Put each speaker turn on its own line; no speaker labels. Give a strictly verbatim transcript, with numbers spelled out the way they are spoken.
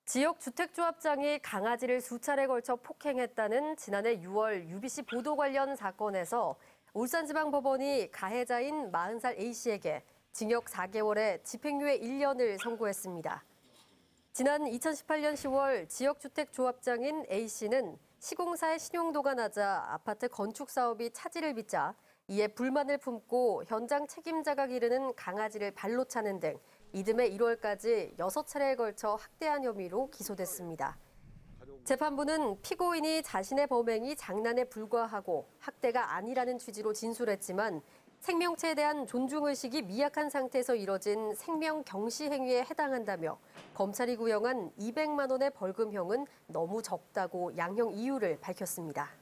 지역 주택조합장이 강아지를 수차례 걸쳐 폭행했다는 지난해 유월 유비씨 보도 관련 사건에서 울산지방법원이 가해자인 마흔 살 A씨에게 징역 사 개월에 집행유예 일 년을 선고했습니다. 지난 이천십팔 년 시월 지역주택조합장인 A씨는 시공사의 신용도가 낮아 아파트 건축 사업이 차질을 빚자 이에 불만을 품고 현장 책임자가 기르는 강아지를 발로 차는 등 이듬해 일월까지 여섯 차례에 걸쳐 학대한 혐의로 기소됐습니다. 재판부는 피고인이 자신의 범행이 장난에 불과하고 학대가 아니라는 취지로 진술했지만 생명체에 대한 존중의식이 미약한 상태에서 이뤄진 생명 경시 행위에 해당한다며 검찰이 구형한 이백만 원의 벌금형은 너무 적다고 양형 이유를 밝혔습니다.